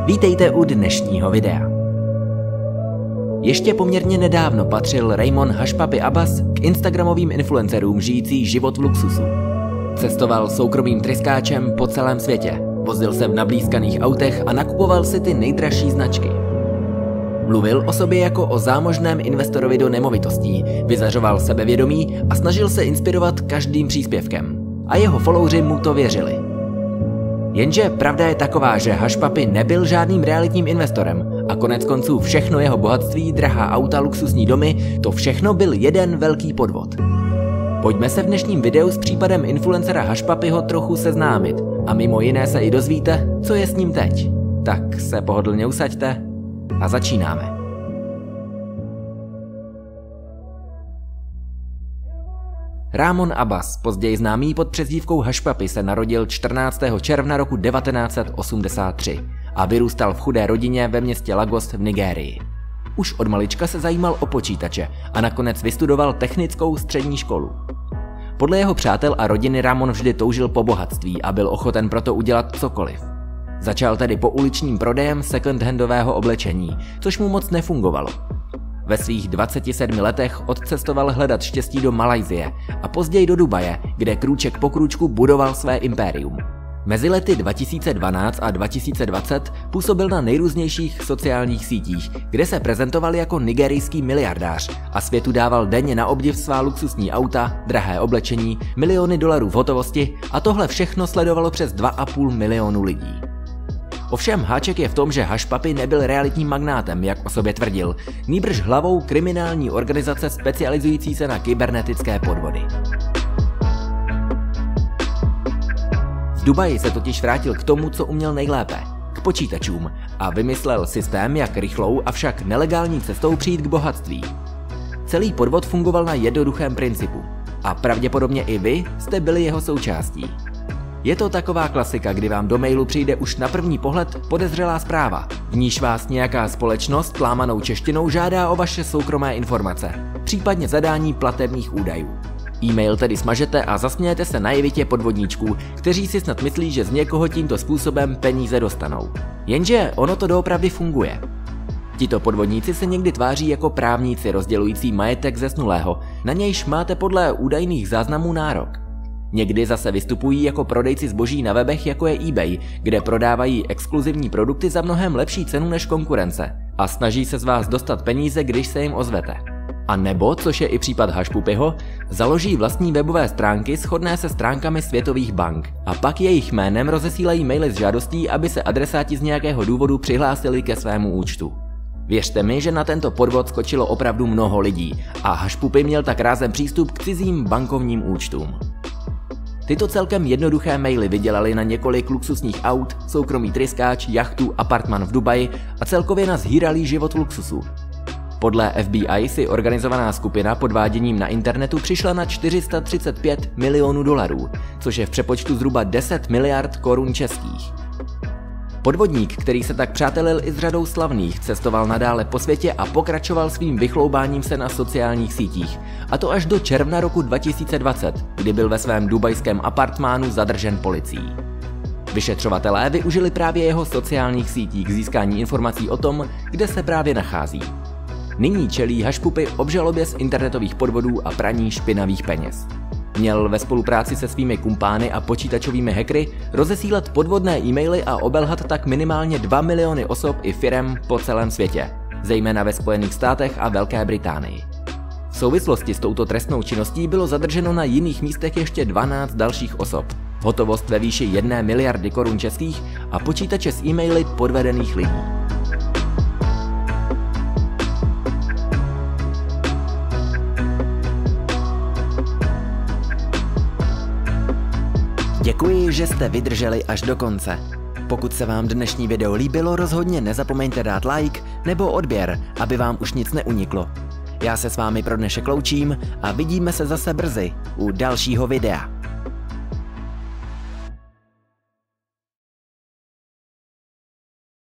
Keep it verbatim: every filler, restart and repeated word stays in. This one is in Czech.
Vítejte u dnešního videa. Ještě poměrně nedávno patřil Raymond Hushpuppi Abbas k instagramovým influencerům žijící život v luxusu. Cestoval soukromým tryskáčem po celém světě, vozil se v nablízkaných autech a nakupoval si ty nejdražší značky. Mluvil o sobě jako o zámožném investorovi do nemovitostí, vyzařoval sebevědomí a snažil se inspirovat každým příspěvkem. A jeho followři mu to věřili. Jenže pravda je taková, že Hushpuppi nebyl žádným realitním investorem a konec konců všechno jeho bohatství, drahá auta, luxusní domy, to všechno byl jeden velký podvod. Pojďme se v dnešním videu s případem influencera Hushpuppiho trochu seznámit a mimo jiné se i dozvíte, co je s ním teď. Tak se pohodlně usaďte a začínáme. Ramon Abbas, později známý pod přezdívkou Hushpuppi, se narodil čtrnáctého června roku devatenáct set osmdesát tři a vyrůstal v chudé rodině ve městě Lagos v Nigérii. Už od malička se zajímal o počítače a nakonec vystudoval technickou střední školu. Podle jeho přátel a rodiny Ramon vždy toužil po bohatství a byl ochoten proto udělat cokoliv. Začal tedy pouličním prodejem second-handového oblečení, což mu moc nefungovalo. Ve svých dvaceti sedmi letech odcestoval hledat štěstí do Malajsie a později do Dubaje, kde krůček po krůčku budoval své impérium. Mezi lety dva tisíce dvanáct a dva tisíce dvacet působil na nejrůznějších sociálních sítích, kde se prezentoval jako nigerijský miliardář a světu dával denně na obdiv svá luxusní auta, drahé oblečení, miliony dolarů v hotovosti a tohle všechno sledovalo přes dva a půl milionu lidí. Ovšem háček je v tom, že Hushpuppi nebyl realitním magnátem, jak o sobě tvrdil, nýbrž hlavou kriminální organizace specializující se na kybernetické podvody. V Dubaji se totiž vrátil k tomu, co uměl nejlépe, k počítačům, a vymyslel systém, jak rychlou, avšak nelegální cestou přijít k bohatství. Celý podvod fungoval na jednoduchém principu a pravděpodobně i vy jste byli jeho součástí. Je to taková klasika, kdy vám do mailu přijde už na první pohled podezřelá zpráva, v níž vás nějaká společnost plámanou češtinou žádá o vaše soukromé informace, případně zadání platebních údajů. E-mail tedy smažete a zasmějete se naivitě podvodníčků, kteří si snad myslí, že z někoho tímto způsobem peníze dostanou. Jenže ono to doopravdy funguje. Tito podvodníci se někdy tváří jako právníci rozdělující majetek zesnulého, na nějž máte podle údajných záznamů nárok. Někdy zase vystupují jako prodejci zboží na webech, jako je eBay, kde prodávají exkluzivní produkty za mnohem lepší cenu než konkurence a snaží se z vás dostat peníze, když se jim ozvete. A nebo, což je i případ Hushpuppiho, založí vlastní webové stránky shodné se stránkami světových bank a pak jejich jménem rozesílají maily s žádostí, aby se adresáti z nějakého důvodu přihlásili ke svému účtu. Věřte mi, že na tento podvod skočilo opravdu mnoho lidí a Hushpuppi měl tak rázem přístup k cizím bankovním účtům. Tyto celkem jednoduché maily vydělali na několik luxusních aut, soukromý tryskáč, jachtu, apartman v Dubaji a celkově na zhýralý život v luxusu. Podle F B I si organizovaná skupina podváděním na internetu přišla na čtyři sta třicet pět milionů dolarů, což je v přepočtu zhruba deset miliard korun českých. Podvodník, který se tak přátelil i s řadou slavných, cestoval nadále po světě a pokračoval svým vychloubáním se na sociálních sítích, a to až do června roku dva tisíce dvacet, kdy byl ve svém dubajském apartmánu zadržen policií. Vyšetřovatelé využili právě jeho sociálních sítí k získání informací o tom, kde se právě nachází. Nyní čelí Hushpuppi obžalobě z internetových podvodů a praní špinavých peněz. Měl ve spolupráci se svými kumpány a počítačovými hackery rozesílat podvodné e-maily a obelhat tak minimálně dva miliony osob i firem po celém světě, zejména ve Spojených státech a Velké Británii. V souvislosti s touto trestnou činností bylo zadrženo na jiných místech ještě dvanáct dalších osob, hotovost ve výši jedné miliardy korun českých a počítače s e-maily podvedených lidí. Děkuji, že jste vydrželi až do konce. Pokud se vám dnešní video líbilo, rozhodně nezapomeňte dát like nebo odběr, aby vám už nic neuniklo. Já se s vámi pro dnešek loučím a vidíme se zase brzy u dalšího videa.